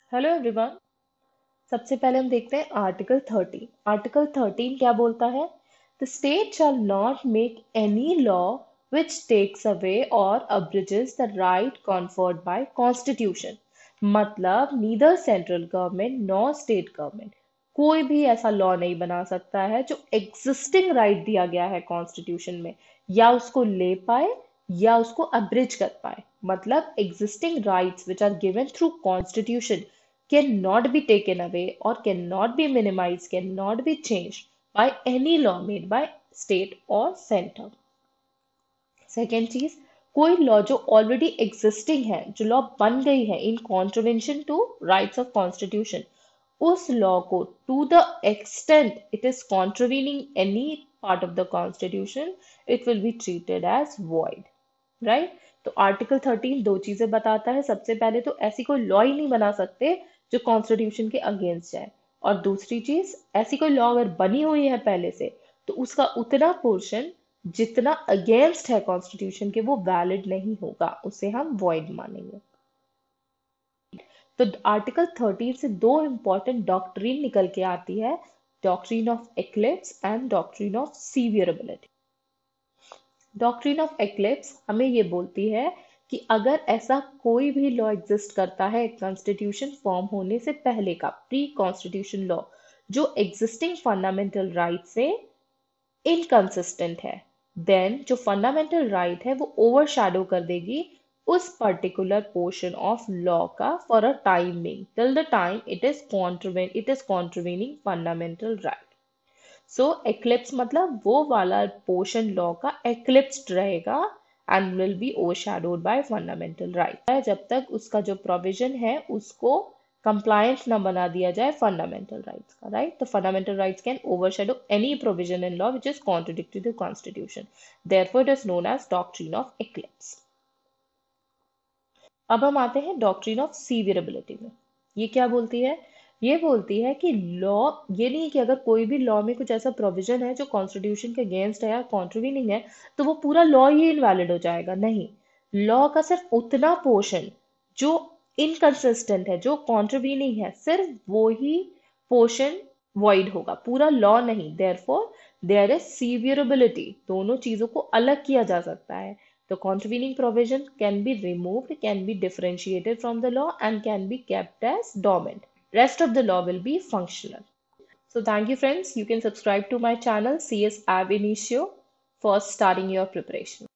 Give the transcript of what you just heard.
Hello everyone. सबसे पहले हम देखते हैं आर्टिकल 13। आर्टिकल 13 क्या बोलता है? The state shall not make any law which takes away or abridges the right conferred by constitution. मतलब neither central government nor state government कोई भी ऐसा लॉ नहीं बना सकता है जो एग्जिस्टिंग राइट दिया गया है कॉन्स्टिट्यूशन में, या उसको ले पाए या उसको अब्रिज कर पाए। मतलब existing rights which are given through constitution cannot be taken away or cannot be minimized, cannot be changed by any law made by state or center. Second चीज, कोई लॉ जो ऑलरेडी एग्जिस्टिंग है, जो law बन गई है in contravention to rights of constitution, उस law को to the extent it is contravening any part of the constitution, it will be treated as void. Right? तो आर्टिकल 13 दो चीजें बताता है। सबसे पहले तो ऐसी कोई लॉ ही नहीं बना सकते जो कॉन्स्टिट्यूशन के अगेंस्ट जाए, और दूसरी चीज, ऐसी कोई लॉ अगर बनी हुई है पहले से तो उसका उतना पोर्शन जितना अगेंस्ट है कॉन्स्टिट्यूशन के वो वैलिड नहीं होगा, उसे हम वॉइड मानेंगे। तो आर्टिकल 13 से दो इंपॉर्टेंट डॉक्ट्रिन निकल के आती है, doctrine of eclipse and doctrine of severability. Doctrine of eclipse हमें ये बोलती है कि अगर ऐसा कोई भी लॉ एग्जिस्ट करता है कॉन्स्टिट्यूशन फॉर्म होने से पहले का, प्री कॉन्स्टिट्यूशन लॉ, जो एग्जिस्टिंग फंडामेंटल राइट से इनकंसिस्टेंट है, देन जो फंडामेंटल राइट है वो ओवरशैडो कर देगी उस पर्टिकुलर पोर्शन ऑफ लॉ का for a time being, till the time it is contravening fundamental right. So eclipse मतलब वो वाला पोर्शन लॉ का एक्लिप्स्ड रहेगा and will be overshadowed by fundamental right, जब तक उसका जो प्रोविजन है उसको कंप्लायंट ना बना दिया जाए फंडामेंटल राइट्स का। राइट? तो fundamental rights can overshadow any provision in law which is contradictory to constitution, therefore it is known as doctrine of eclipse. अब हम आते हैं डॉक्ट्रिन ऑफ सीवियरेबिलिटी में। ये क्या बोलती है? ये बोलती है कि लॉ, ये नहीं कि अगर कोई भी लॉ में कुछ ऐसा प्रोविजन है जो कॉन्स्टिट्यूशन के अगेंस्ट है या कॉन्ट्रवीनिंग है तो वो पूरा लॉ ही इनवैलिड हो जाएगा। नहीं, लॉ का सिर्फ उतना पोर्शन जो इनकंसिस्टेंट है, जो कॉन्ट्रवीनिंग है, सिर्फ वो ही पोर्शन वॉइड होगा, पूरा लॉ नहीं। देयरफॉर देयर इज सीवियरेबिलिटी, दोनों चीजों को अलग किया जा सकता है। The contravening provision can be removed, can be differentiated from the law, and can be kept as dormant. Rest of the law will be functional. So thank you friends. You can subscribe to my channel CS Ab Initio for starting your preparation.